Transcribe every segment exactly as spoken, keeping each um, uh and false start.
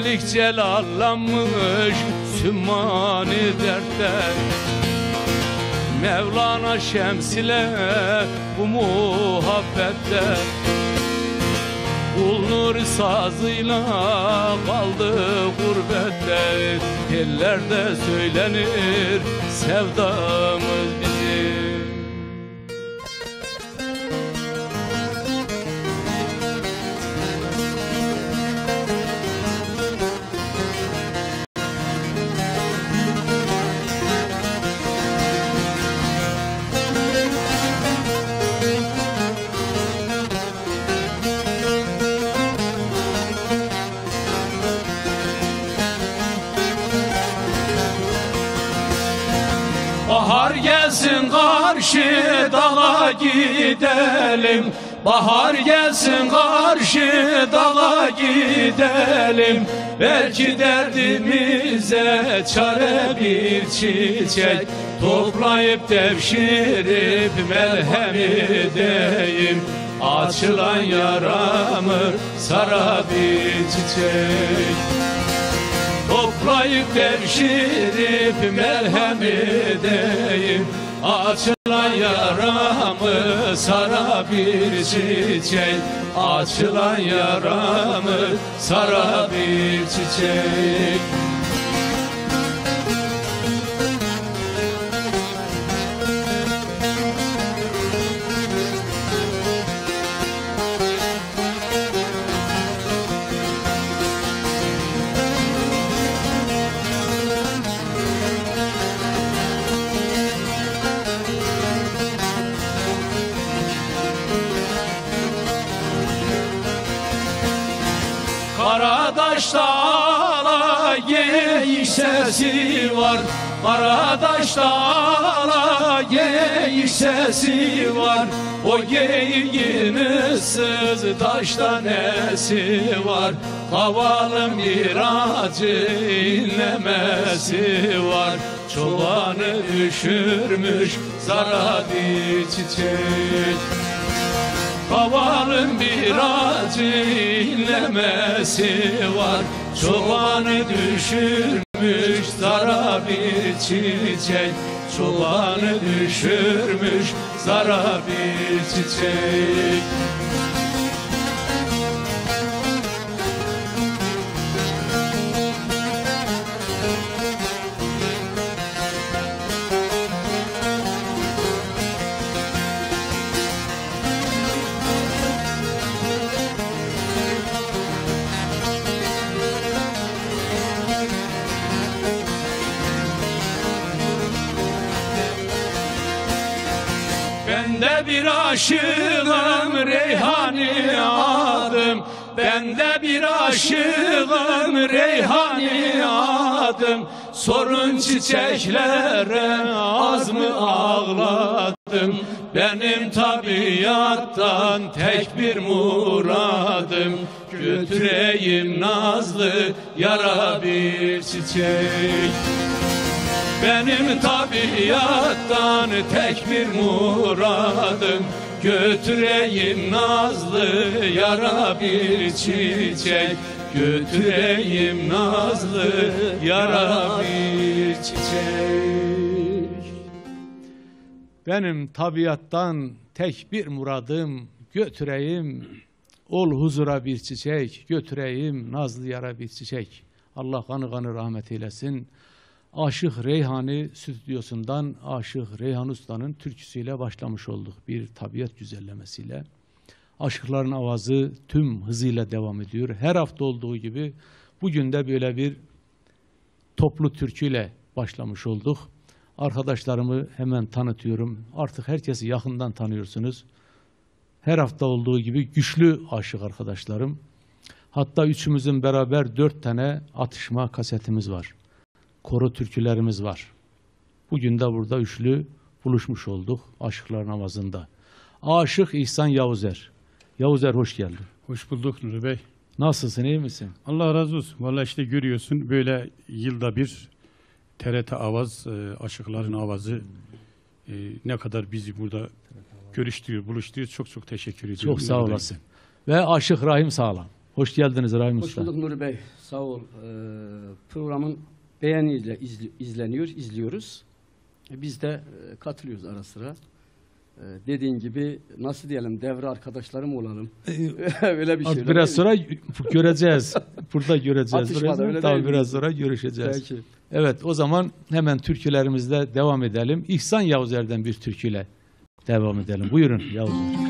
Melik celallanmış sümmani dertte. Mevlana Şems ile bu muhabbette. Kul nur sazıyla kaldı gurbette. Dillerde söylenir sevdamız bizim. Bahar gelsin karşı dağa gidelim. Bahar gelsin karşı dağa gidelim. Belki derdimize çare bir çiçek toplayıp devşirip merhem edeyim. Açılan yaramı sara bir çiçek toplayıp devşirip merhem edeyim. Açılan yaramı sara bir çiçek. Açılan yaramı sara bir çiçek. Karadaş'ta ala geyik sesi var. Karadaş'ta ala geyik sesi var. O geyiğin ıssız taşta nesi var. Havalım iracı inlemesi var. Çobanı düşürmüş zara bir çiçek. Havalın bir acı inlemesi var. Çobanı düşürmüş zara bir çiçek. Çobanı düşürmüş zara bir çiçek. Ben de bir aşığım Reyhani adım. Ben de bir aşığım Reyhani adım. Sorun çiçeklere az mı ağladım. Benim tabiattan tek bir muradım. Götüreyim nazlı yara bir çiçek. Benim tabiattan tek bir muradım. Götüreyim nazlı yara bir çiçek. Götüreyim nazlı yara bir çiçek. Benim tabiattan tek bir muradım. Götüreyim ol huzura bir çiçek. Götüreyim nazlı yara bir çiçek. Allah kanı kanı rahmet eylesin. Aşık Reyhani stüdyosundan Aşık Reyhan Usta'nın türküsüyle başlamış olduk. Bir tabiat güzellemesiyle. Aşıkların avazı tüm hızıyla devam ediyor. Her hafta olduğu gibi bugün de böyle bir toplu türküyle başlamış olduk. Arkadaşlarımı hemen tanıtıyorum. Artık herkesi yakından tanıyorsunuz. Her hafta olduğu gibi güçlü aşık arkadaşlarım. Hatta üçümüzün beraber dört tane atışma kasetimiz var. Koro türkülerimiz var. Bugün de burada üçlü buluşmuş olduk aşıkların avazında. Aşık İhsan Yavuzer. Yavuzer hoş geldin. Hoş bulduk Nuri Bey. Nasılsın, iyi misin? Allah razı olsun. Vallahi işte görüyorsun böyle yılda bir T R T Avaz, aşıkların avazı e, ne kadar bizi burada görüştürüyor, buluşturuyor. Çok çok teşekkür ediyorum. Çok sağ olasın. Ve Aşık Rahim Sağlam. Hoş geldiniz Rahim Hoş Usta. bulduk Nuri Bey. Sağ ol. Ee, programın beğeniyle izli, izleniyor, izliyoruz. Biz de e, katılıyoruz ara sıra. Ee, dediğin gibi nasıl diyelim, devre arkadaşlarım olalım. Öyle bir şey. Artık biraz sonra göreceğiz. Burada göreceğiz. Atışmada, Biraz, öyle tabii değil mi? biraz sonra görüşeceğiz. Peki. Evet, o zaman hemen türkülerimizle devam edelim. İhsan Yavuzer'den bir türküyle devam edelim. Buyurun Yavuzer.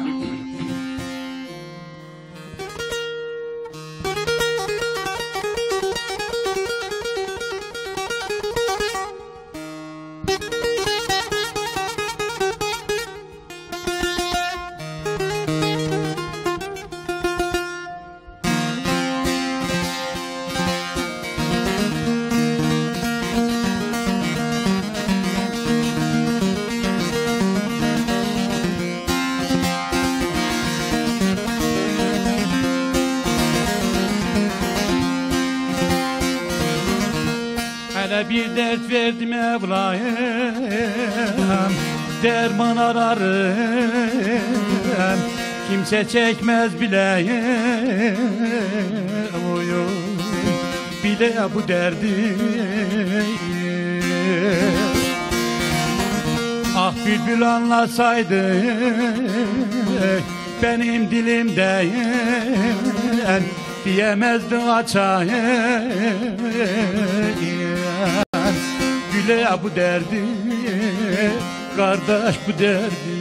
Hele bir dert verdim Mevla'ya, derman ararım, kimse çekmez bile, oy oy, bile bu derdi. Ah bülbül anlasaydı benim dilimden, diyemezdi açayım güle bu derdi, kardeş bu derdi.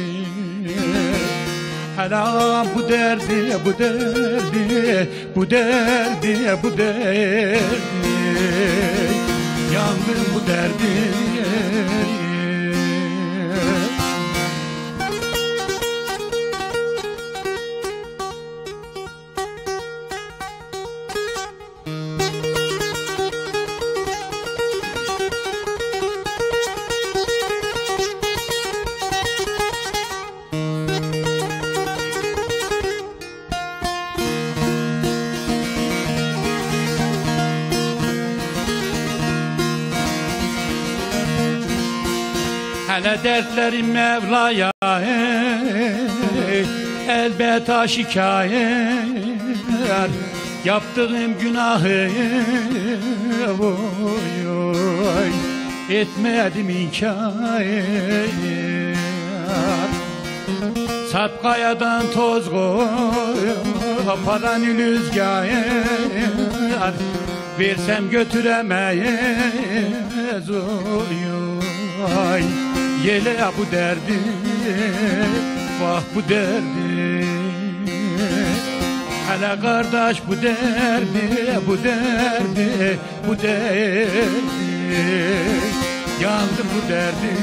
Hala bu derdi, bu derdi, bu derdi, bu derdi, yandım bu derdi. Hele dertlerim Mevla'ya, elbet aşikayet, yaptığım günahı oy oy, etmedim inkar. Sapkayadan toz koy, paranı rüzgar, versem götüremez oy oy. Yele bu derdi, vah bu derdi. Hele kardeş bu derdi, bu derdi, bu derdi. Yandım bu derdi.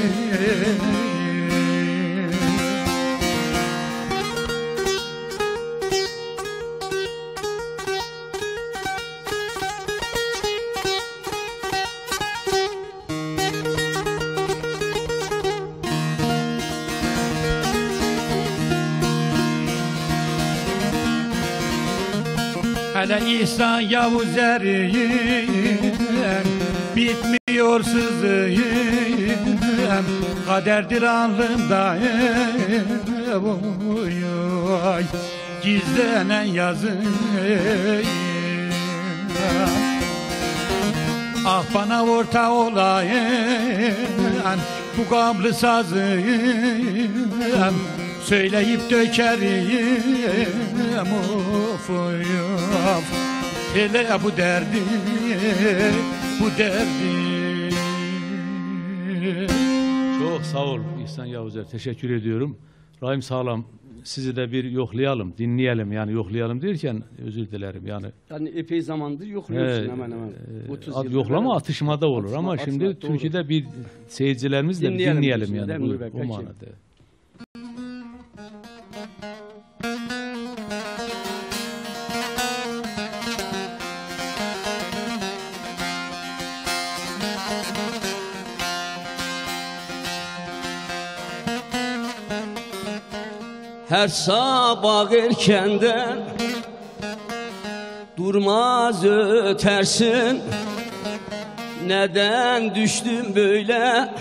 Hele İhsan Yavuzer'im, bitmiyor sızıyım, kaderdir alnımda, oy oy, gizlenen yazıyım. Ah bana orta olayım, bu gamlı sazıyım, söyleyip dökerim, of oy of, hele bu derdi, bu derdi. Çok sağ ol İhsan Yavuzer. Teşekkür ediyorum. Rahim Sağlam, sizi de bir yoklayalım, dinleyelim. Yani yoklayalım derken özür dilerim. Yani Yani epey zamandır yokluyorsun He, hemen hemen. otuz e, yıldır yoklama beraber. atışmada olur Atışma, ama atışma, şimdi doğru. Türkiye'de bir seyircilerimizle Dinleyelim dinleyelim, diyorsun, yani değil mi bu, Nuri Bey? bu Peki. manada. Her sabah erkenden durmaz ötersin. Neden düştüm böyle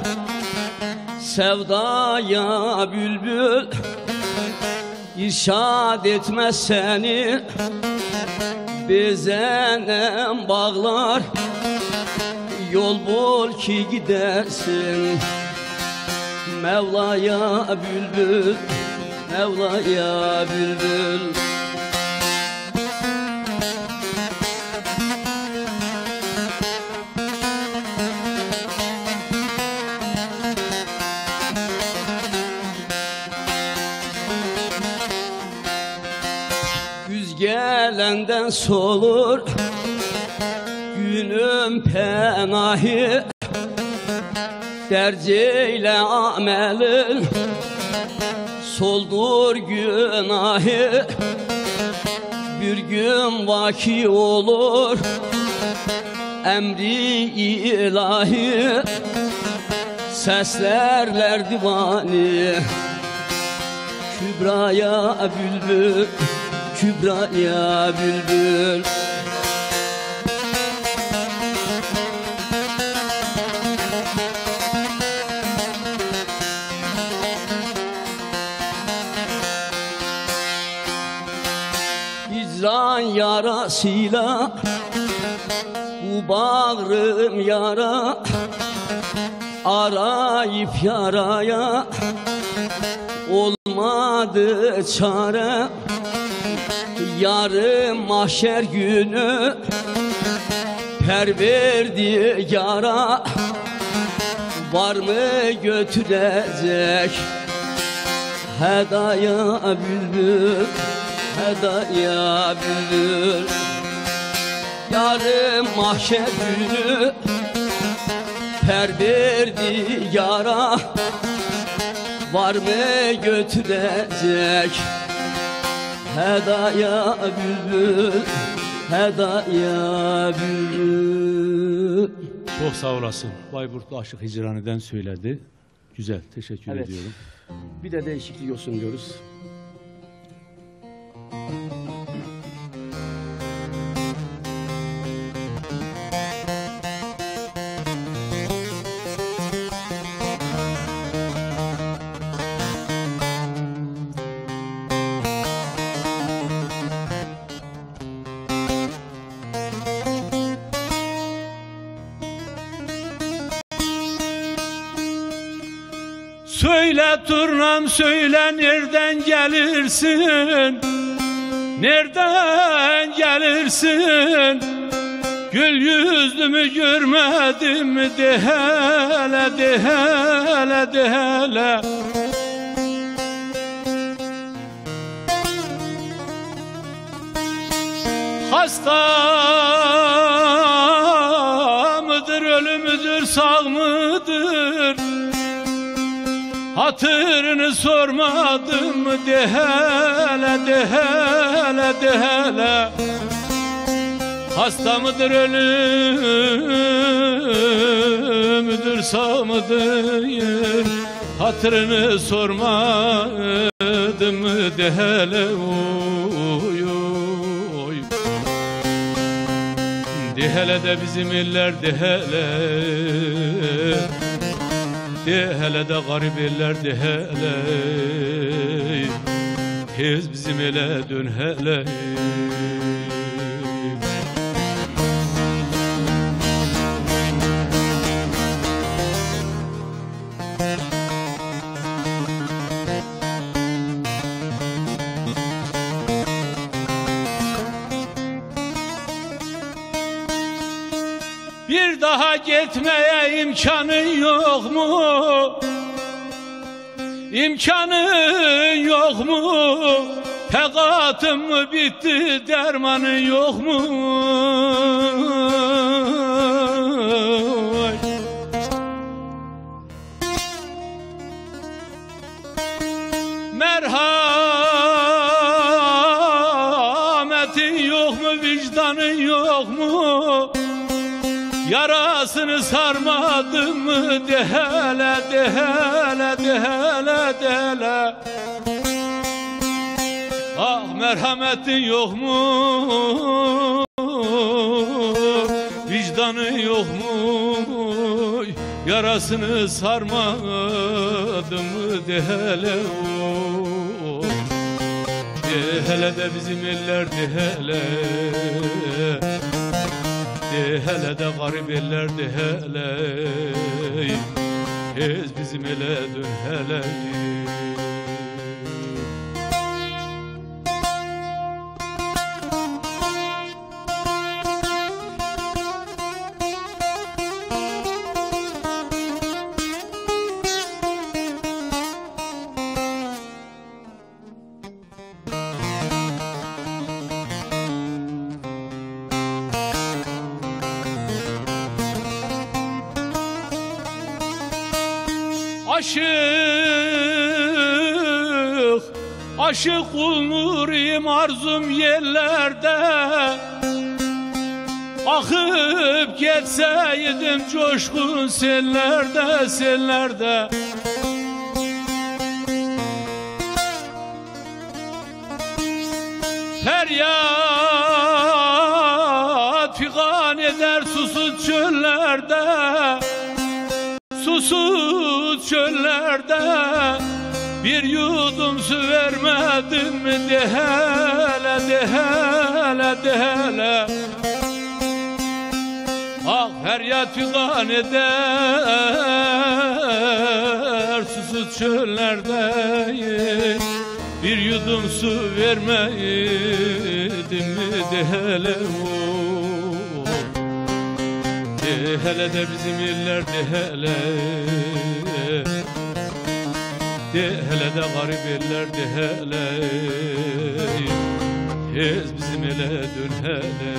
sevdaya bülbül, İrşad etmez seni Bezenem bağlar, yol bul ki gidersin. Mevla'ya bülbül, Mevla'ya bülbül. Güz gelenden solur günüm penahi, derceyle amelin soldur günahı. Bir gün vaki olur emri ilahi, seslerler divani. Kübra'ya bülbül, Kübra'ya bülbül. Hicran yarasıyla bu bağrım yara, arayıp yaraya olmadı çare. Yarın mahşer günü Perverdigara var mı götürecek hedaya bülbül, hedaya bülbül. Yarın mahşer günü Perverdigara var mı götürecek hedaya bülbül, hedaya bülbül. Çok sağ olasın. Bayburtlu Aşık Hicrani'den söyledi. Güzel, teşekkür Evet. ediyorum. Bir de değişiklik olsun diyoruz. Söyle turnam söyle, nereden gelirsin? Nereden gelirsin? Gül yüzlümü görmedim de hele, de hele, de hele. Hasta mıdır, ölü müdür, sağ mıdır? Hatırını sormadım de hele, de hele, de hele. Hasta mıdır, ölü müdür, sağ mıdır? Hatırını sormadım de hele. Oy, oy. De hele de bizim iller de hele. De hele de garip eller de hele. Tez bizim ele dön hele. Bir daha gitmeye imkanın yok mu? İmkanın yok mu? Fekatım mı bitti, dermanın yok mu? Merhametin yok mu? Vicdanın yok mu? Yarasını sarmadın mı de hele, de hele, de hele, de hele. Ah merhametin yok mu? Vicdanın yok mu? Yarasını sarmadın mı de hele. De hele de bizim eller de hele, de hele de garip eller de hele, tez bizim ele dön hele. Aşık, aşık olurum arzum yerlerde, akıp geçseydim coşkun sellerde, sellerde. Feryat figan eder susuz çöllerde, susuz çöllerde, bir yudum su vermedin mi de hele, de hele, de hele. Ah feryat figan eder susuz çöllerde, bir yudum su vermedin mi de hele. De hele de bizim eller de hele, de hele de garip eller de hele, tez bizim ele dön hele.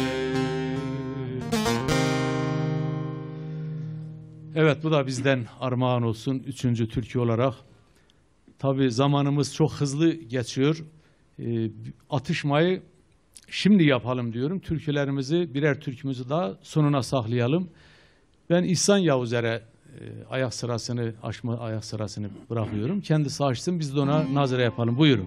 Evet, bu da bizden armağan olsun üçüncü türkü olarak. Tabii zamanımız çok hızlı geçiyor. E, atışmayı şimdi yapalım diyorum. Türkülerimizi, birer türkümüzü daha sonuna saklayalım. Ben İhsan Yavuzer'e e, ayak sırasını, açma ayak sırasını bırakıyorum. Kendisi açsın, biz de ona nazire yapalım. Buyurun.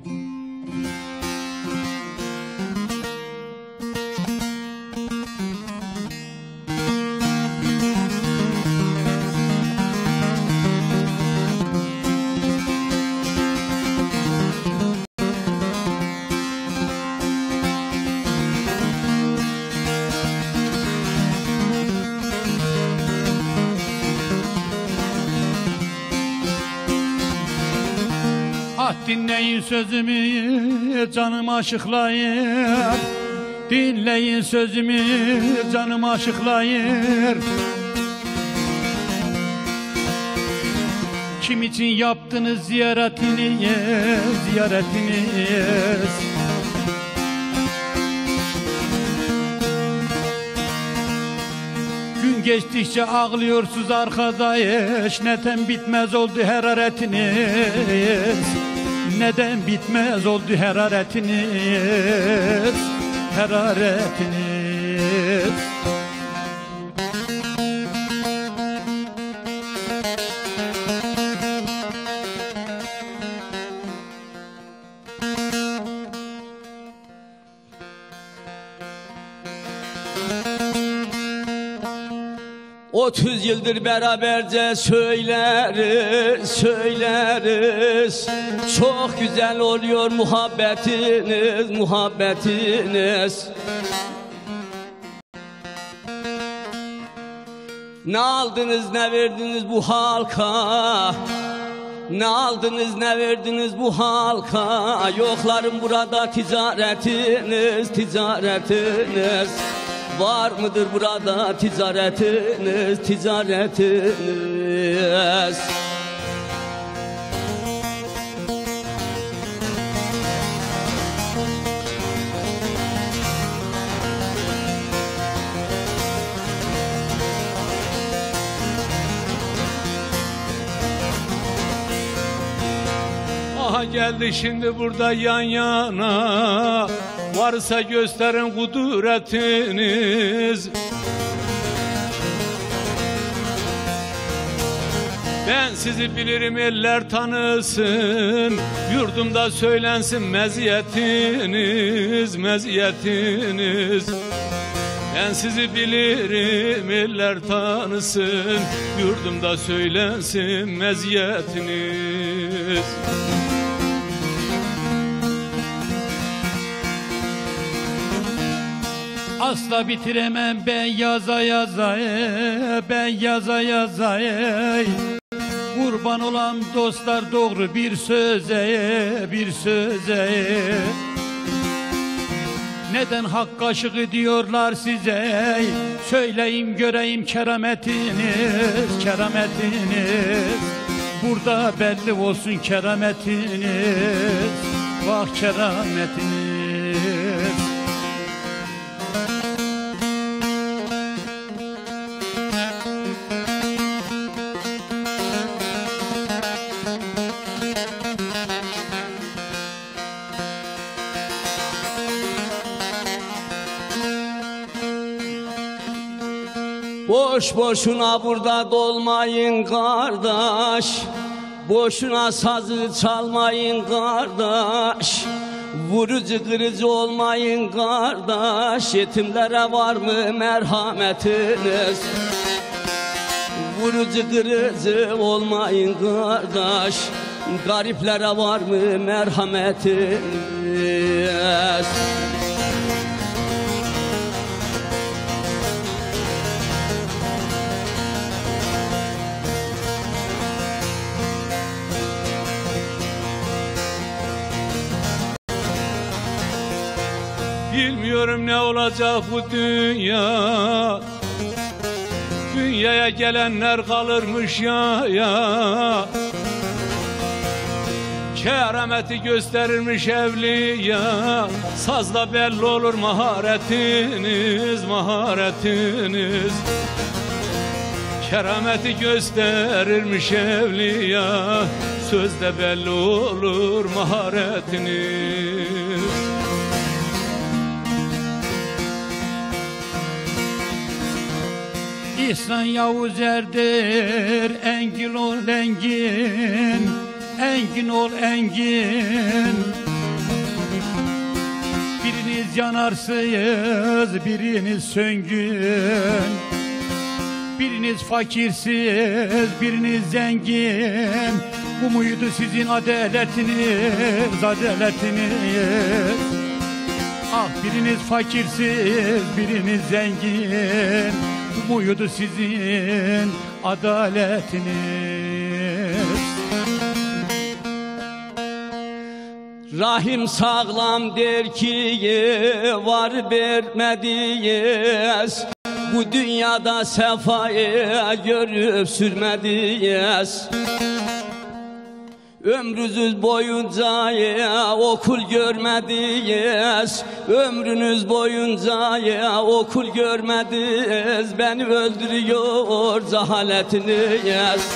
Ah dinleyin sözümü canım aşıklayır, dinleyin sözümü canım aşıklayır. Kim için yaptınız ziyaretini, ziyaretiniz? Gün geçtikçe ağlıyorsunuz arkadaş, neden bitmez oldu hararetiniz? Neden bitmez oldu hararetiniz? Hararetiniz. Otuz yıldır beraberce söyleriz, söyleriz. Çok güzel oluyor muhabbetiniz, muhabbetiniz. Ne aldınız ne verdiniz bu halka? Ne aldınız ne verdiniz bu halka? Yoklarım burada ticaretiniz, ticaretiniz. Var mıdır burada ticaretiniz, ticaretiniz? Aha geldi şimdi burada yan yana, varsa gösterin kudretiniz. Ben sizi bilirim eller tanısın, yurdumda söylensin meziyetiniz, meziyetiniz. Ben sizi bilirim eller tanısın, yurdumda söylensin meziyetiniz. Asla bitiremem ben yaza yaza ey, ben yaza yaza ey. Kurban olan dostlar doğru bir söze, bir söze. Neden hak kaşığı diyorlar size? Söyleyin göreyim kerametiniz, kerametiniz. Burada belli olsun kerametiniz, vah kerametiniz. Boş boşuna burada dolmayın kardeş, boşuna sazı çalmayın kardeş, vurucu kırıcı olmayın kardeş, yetimlere var mı merhametiniz? Vurucu kırıcı olmayın kardeş, gariplere var mı merhametiniz? Bilmiyorum ne olacak bu dünya, dünyaya gelenler kalırmış ya ya. Kerameti gösterirmiş evliya, sazda belli olur maharetiniz, maharetiniz. Kerameti gösterirmiş evliya, sözde belli olur maharetiniz. İhsan Yavuz Erdir, engin ol engin, engin ol engin. Biriniz yanarsınız, biriniz söngün. Biriniz fakirsiz, biriniz zengin. Bu muydu sizin adaletiniz, adaletiniz? Ah biriniz fakirsiz, biriniz zengin. Bu muydu sizin adaletiniz? Rahim sağlam der ki var vermediyiz, bu dünyada sefayı görüp sürmediyiz. Ömrünüz boyunca ya okul görmediyiz, ömrünüz boyunca ya okul görmediyiz, beni öldürüyor cehaletiniz.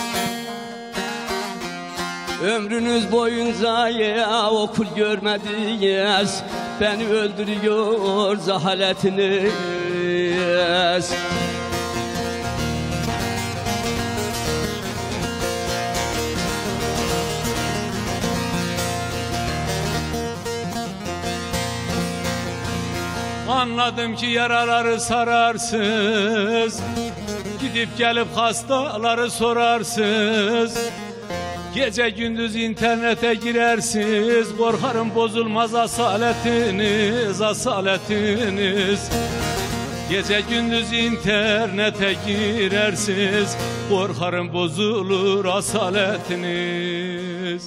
Ömrünüz boyunca ya okul görmediyiz, beni öldürüyor cehaletiniz. Anladım ki yaraları sararsız, gidip gelip hastaları sorarsız. Gece gündüz internete girersiniz, korkarım bozulmaz asaletiniz, asaletiniz. Gece gündüz internete girersiniz, korkarım bozulur asaletiniz.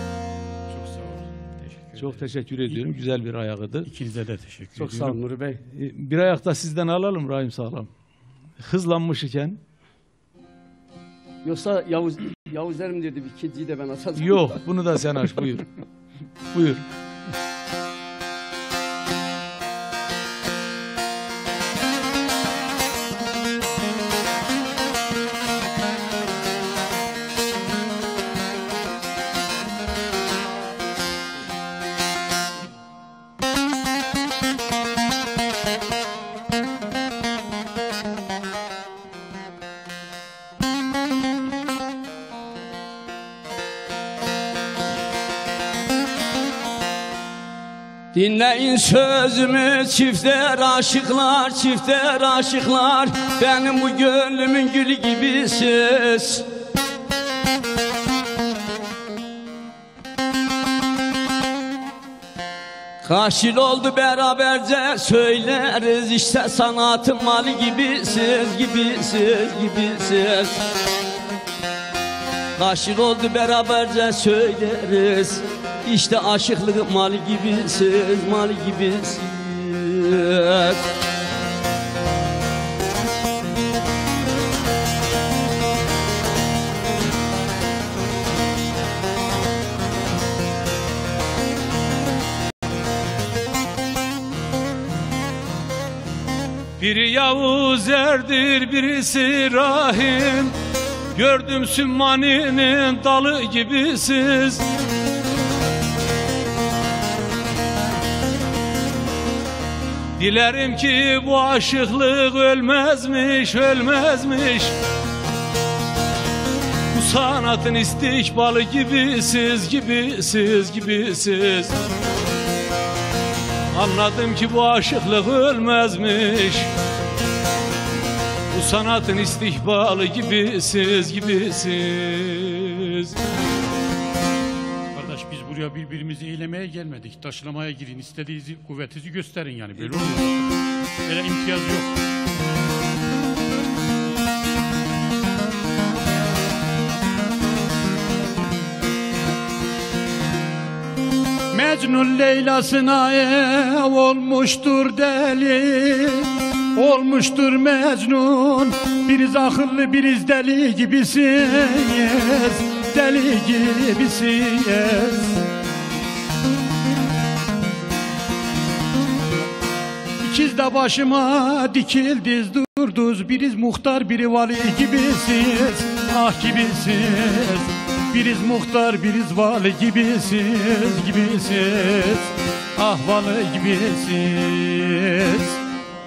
Çok teşekkür ediyorum. Güzel bir ayağıdı. İkinize de teşekkür Çok ediyorum. sağ olun Nuri Bey. Bir ayakta sizden alalım Rahim Sağlam. Hızlanmış iken. Yoksa Yavuz Yavuz Erim dedi, bir ikinciyi de ben atacağım. Yok, bunu da sen aç. Buyur. Buyur. Dinleyin sözümü çiftler aşıklar, çiftler aşıklar, benim bu gönlümün gülü gibisiz. Kaç yıl oldu beraberce söyleriz, işte sanatın malı gibisiz, gibisiz, gibisiz. Kaç yıl oldu beraberce söyleriz, işte aşıklık malı gibisiz, malı gibisiz. Biri Yavuz Er'dir, birisi Rahim. Gördüm Sümmani'nin dalı gibisiz. Dilerim ki bu aşıklık ölmezmiş, ölmezmiş. Bu sanatın istikbalı gibisiz, gibisiz, gibisiz. Anladım ki bu aşıklık ölmezmiş. Bu sanatın istikbalı gibisiz, gibisiz. Kardeş, biz buraya birbirimizi eylemeye gelmedik. Taşlamaya girin, istediğinizi, kuvvetinizi gösterin yani. Böyle olmuyor. Böyle imtiyaz yok. Mecnun Leyla'sına ev olmuştur deli, olmuştur Mecnun. Biriz akıllı, biriz deli gibisiz, deli gibisiz. İkiz de başıma dikildiz durduz, biriz muhtar, biri vali gibisiz, ah gibisiz. Biriz muhtar, biriz vali gibisiz, gibisiz, ah vali gibisiz.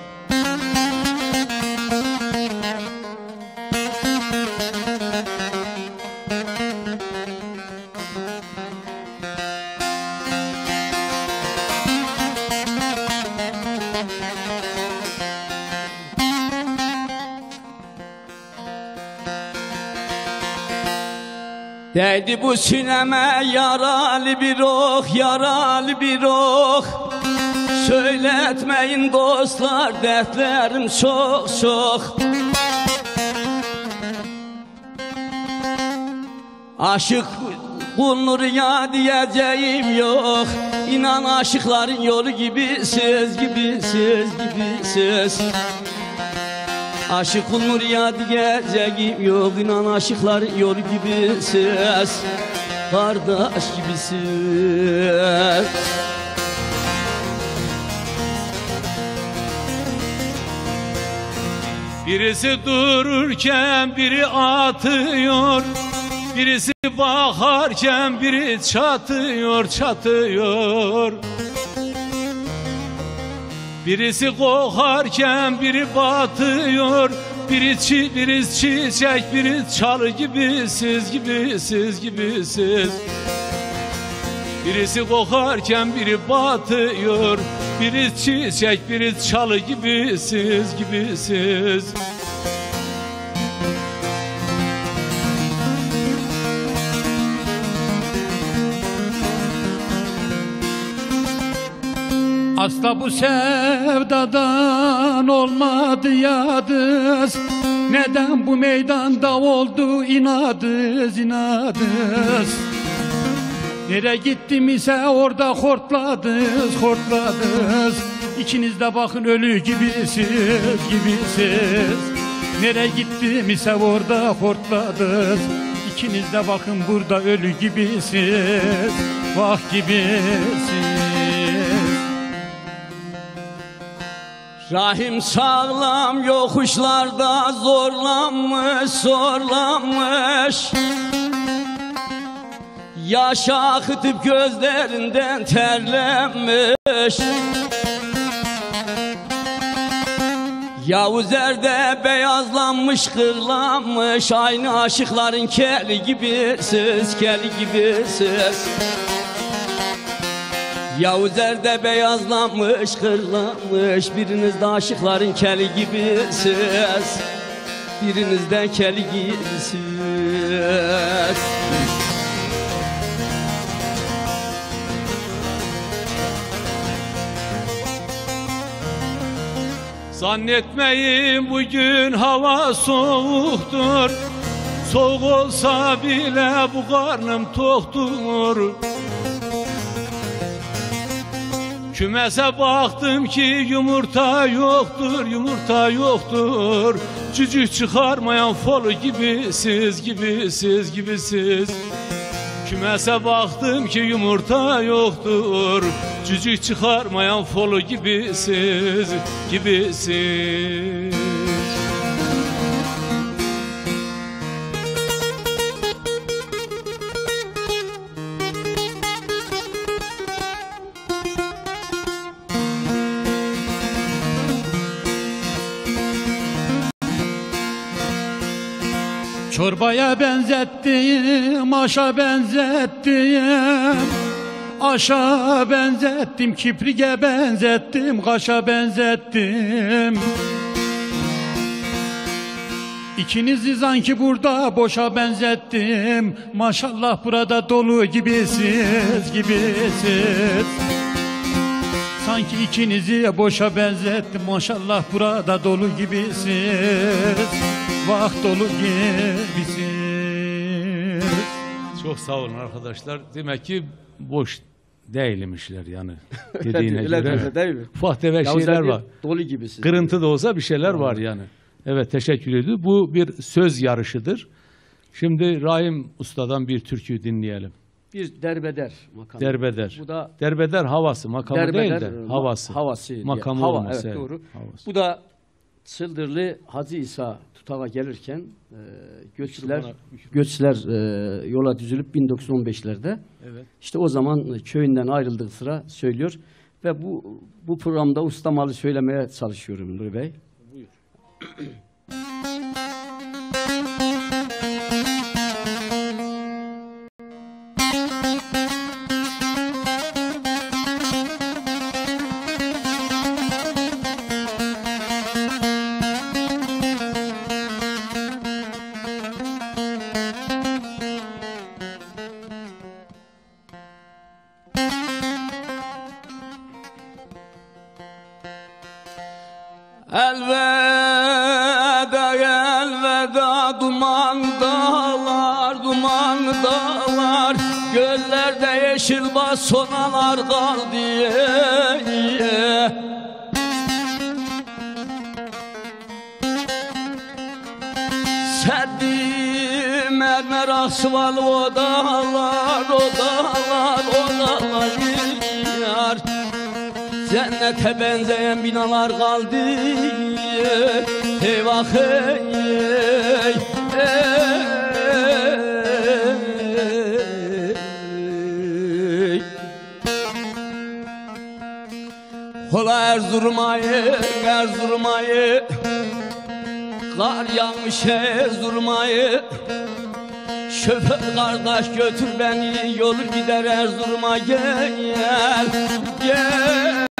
Değdi bu sineme yaralı bir ok, yaralı bir ok. Söyletmeyin dostlar, dertlerim çok çok. Aşık kul Nuriye diyeceğim yok. İnan aşıkların yolu gibisiz, gibisiz, gibisiz. Aşık kul Nuriye diyeceğim yok. İnan aşıkların yolu gibisiz, kardeş gibisiz. Birisi dururken biri atıyor, birisi bakarken biri çatıyor, çatıyor. Birisi kokarken biri batıyor, biri çi, biri çiçek, biri çalı gibisiz, gibisiz, gibisiz. Birisi kokarken biri batıyor, biri çiçek, biri çalı gibisiz, gibisiz. Asla bu sevdadan olmadı yadız. Neden bu meydanda oldu inadız, inadız. Nereye gittim ise orada hortladız, hortladız. İkiniz de bakın ölü gibisiz, gibisiz. Nereye gittim ise orada hortladız. İkiniz de bakın burada ölü gibisiz, vah gibisiz. Rahim sağlam yokuşlarda zorlanmış, zorlanmış. Yaş akıtıp gözlerinden terlenmiş. Yavuz Er'de beyazlanmış, kırlanmış. Aynı aşıkların keli gibisiz, keli gibisiz. Yavuz Er'de beyazlanmış, kırlanmış. Biriniz de aşıkların keli gibisiz, biriniz de keli gibisiz. Zannetmeyin bugün hava soğuktur, soğuk olsa bile bu karnım toktur. Kümese baktım ki yumurta yoktur, yumurta yoktur. Cücük çıkarmayan folu gibi siz gibi siz gibi siz. Kümese baktım ki yumurta yoktur, cücük çıkarmayan folu gibi siz gibi siz. Çorbaya benzettim, aşa benzettim, aşa benzettim, kiprige benzettim, kaşa benzettim. İkinizi sanki burada boşa benzettim, maşallah burada dolu gibisiz, gibisiz. Sanki ikinizi boşa benzettim, maşallah burada dolu gibisiz. Vah dolu gibisiz. Çok sağ olun arkadaşlar. Demek ki boş değilmişler yani dediğine Öyle göre. öyle değil mi? Ufak tefek Yavuz şeyler abi, var. Dolu gibisin. Kırıntı da olsa bir şeyler var yani. Evet, teşekkür ediyorum. Bu bir söz yarışıdır. Şimdi Rahim Usta'dan bir türkü dinleyelim. Bir derbeder makamı. Derbeder. Bu da Derbeder havası, makamı derbeder, değil de e, havası. Havası. diye. Makamı Hava, olması. evet, evet, doğru. havası. Bu da Çıldırlı Hacı İsa Tutav'a gelirken e, göçler göçler e, yola düzülüp bin dokuz yüz on beşlerde Evet. işte o zaman köyünden ayrıldığı sıra söylüyor ve bu bu programda ustamalı söylemeye çalışıyorum Nuri Bey. Buyur. Elveda elveda duman dağlar duman dağlar göllerde yeşil basonalar kaldı Seddi mermer asfal o dağlar o dağlar o dağlar yar Cennete benzeyen binalar kaldı Eyvah ey ey ey Ola Erzurum'ayı Erzurum'ayı Kar yağmış Erzurum'ayı Şoför kardeş götür beni yolu gider Erzurum'a gel gel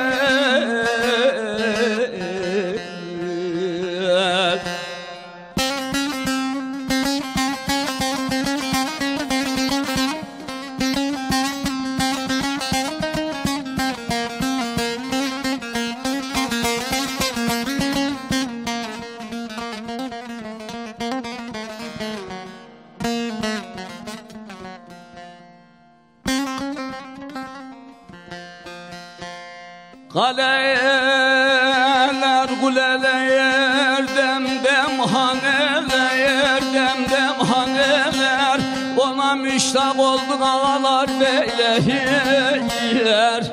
Kaleler kuleler dem dem haneler dem dem haneler ona müştak oldu ağalar beyler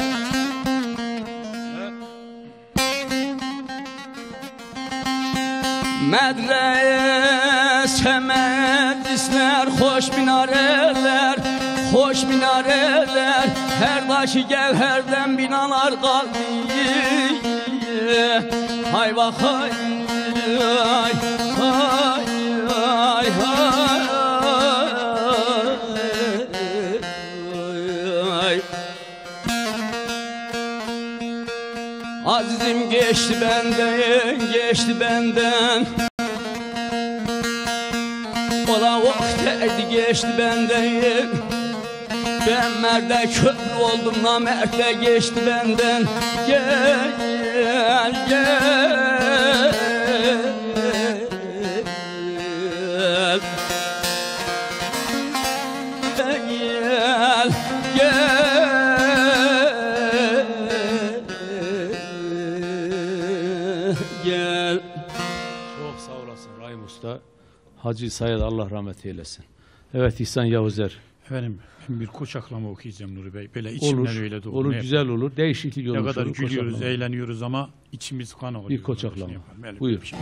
Medrese meclisler hoş minareler Hoş minareler her taşı gevherden binalar kaldı Hay bak hay hay hay hay hay Azizim geçti benden geçti benden Ola vakti geçti benden Ben merde köprü oldum namerde geçti benden Gel gel Gel Gel Gel Çok sağ olasın Rahim Usta. Hacı Said Allah rahmet eylesin. Evet İhsan Yavuzer. Efendim ben bir koçaklama okuyacağım Nuri Bey. Böyle içimden Olur, öyle doğru. olur Ne güzel olur. Değişiklik olur. Ne kadar olur, gülüyoruz, koçaklama. eğleniyoruz ama içimiz kan oluyor. Bir koçaklama. Öyle yapalım, öyle Buyur. bir şey.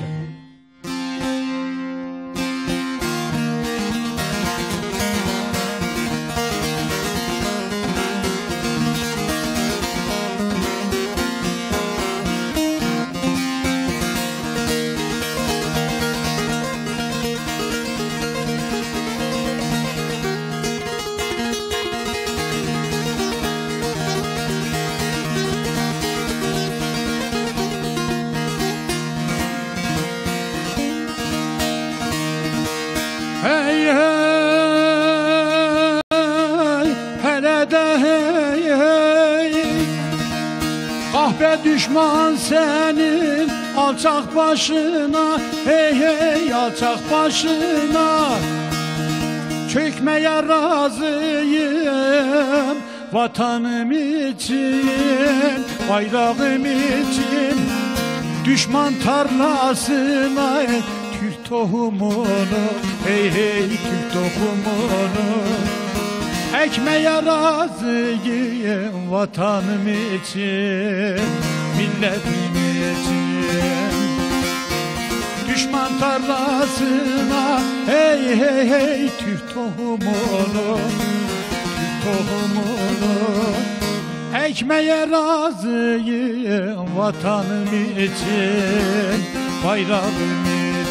Hey hey, hele de hey hey, kahpe düşman senin alçak başına, hey hey alçak başına. Çökmeye razıyım vatanım için, bayrağım için. Düşman tarlasına Türk tohumunu, hey hey Türk tohumunu ekmeye razıyım vatanım için, milletim için. Düşman tarlasına hey hey hey Türk tohumunu, Türk tohumunu ekmeye razıyım vatanım için, bayrağım için.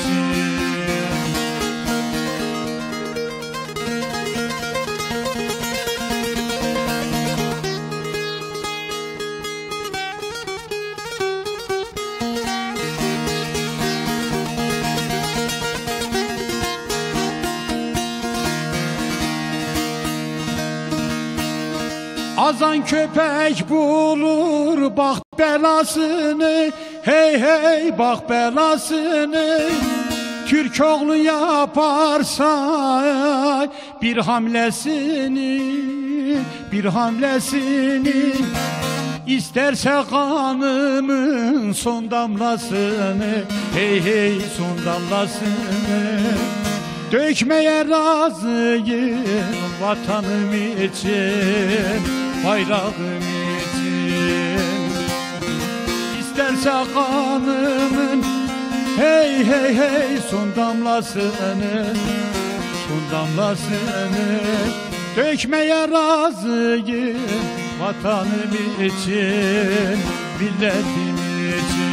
Azan köpek bulur bak belasını, hey hey bak belasını. Türk oğlu yaparsa bir hamlesini, bir hamlesini. İsterse kanımın son damlasını, hey hey son damlasını. Dökmeye razıyım vatanım için, bayrağım için. İsterse kanımın hey hey hey son damlasını, son damlasını. Dökmeye razıyım vatanım için, milletim için.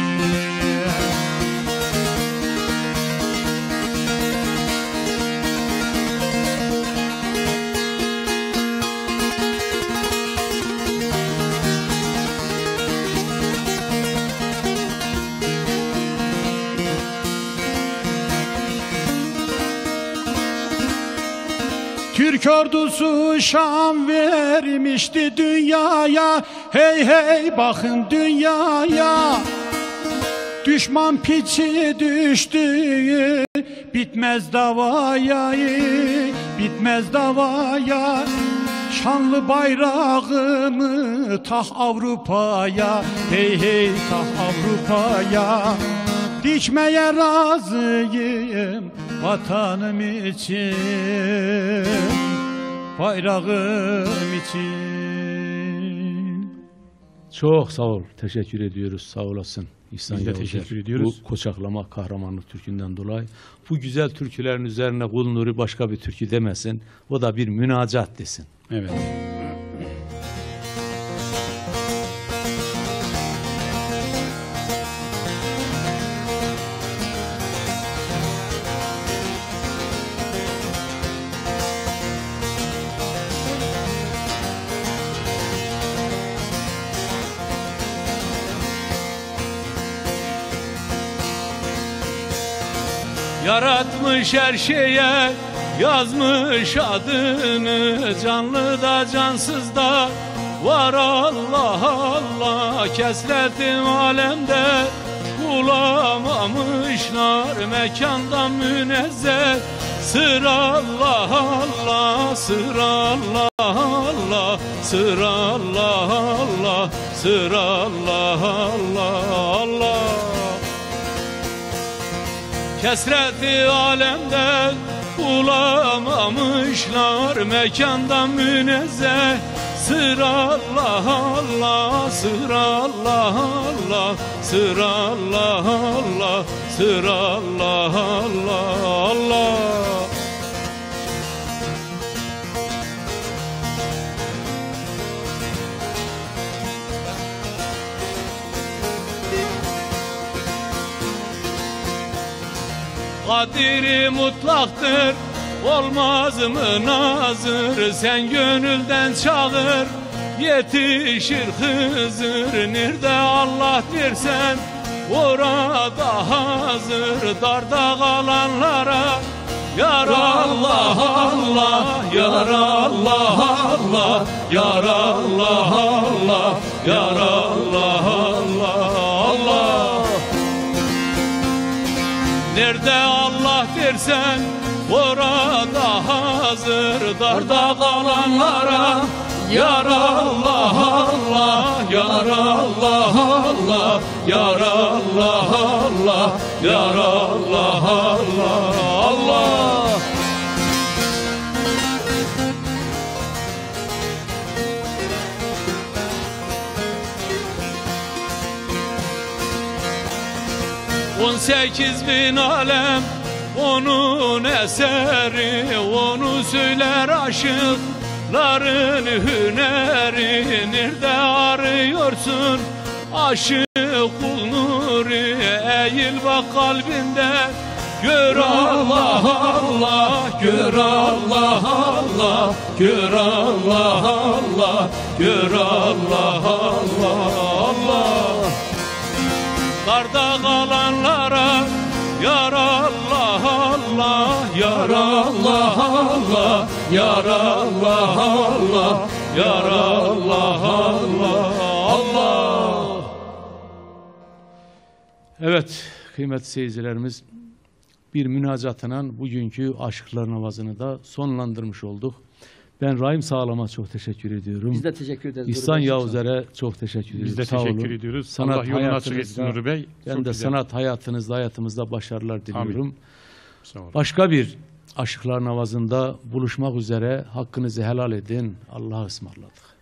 Türk ordusu Şam vermişti dünyaya, hey hey bakın dünyaya. Düşman piçi düştü bitmez davaya, bitmez davaya. Şanlı bayrağımı tak Avrupa'ya, hey hey tak Avrupa'ya. Dikmeye razıyım vatanım için, bayrağım için. Çok sağ ol. Teşekkür ediyoruz. Sağ olasın. İhsan Biz de Yavuzer. teşekkür ediyoruz. Bu koçaklama kahramanlık türkünden dolayı. Bu güzel türkülerin üzerine Kul Nuri başka bir türkü demesin. O da bir münacat desin. Evet. Yaratmış her şeye, yazmış adını, canlı da cansız da var Allah Allah. Kesreti alemde bulamamışlar mekandan münezzeh. Sır Allah Allah, sır Allah Allah, sır Allah Allah, sır Allah Allah Allah. Kesreti alemde bulamamışlar mekandan münezzeh. Sır Allah Allah, sır Allah Allah, sır Allah Allah, sır Allah Allah Allah. Kadiri mutlaktır, olmaz mı nazır? Sen gönülden çağır, yetişir Hızır. Nerede Allah dersen orada hazır. Darda kalanlara yar Allah Allah, yar Allah Allah, yar Allah Allah, yar Allah Allah Allah. Nerede Allah dersen orada hazır. Darda kalanlara yar Allah Allah, yar Allah Allah, yar Allah Allah, yar Allah Allah Allah. On sekiz bin alem onun eseri, onu söyler aşıkların hüneri. Nerede arıyorsun aşık kul nuri? Eğil bak kalbinde gör Allah Allah, gör Allah Allah, gör Allah Allah, gör Allah Allah Allah. Darda kalanlara yar Allah Allah, yar Allah Allah, yar Allah Allah, yar Allah Allah Allah. Evet kıymetli seyircilerimiz, bir münacatla bugünkü Aşıklar Navazı'nı da sonlandırmış olduk. Ben Rahim Sağlam'a çok teşekkür ediyorum. Biz de teşekkür ederiz. İhsan Yavuzer'e çok teşekkür ediyoruz. Biz de Sağ teşekkür olun. ediyoruz. Sanat Allah yolunu açık etsin hayatınızda- Nuri Bey. Ben Çok de güzel. sanat hayatınızda, hayatımızda başarılar diliyorum. Amin. Sağ olun. Başka bir Aşıklar Navazı'nda buluşmak üzere. Hakkınızı helal edin. Allah'a ısmarladık.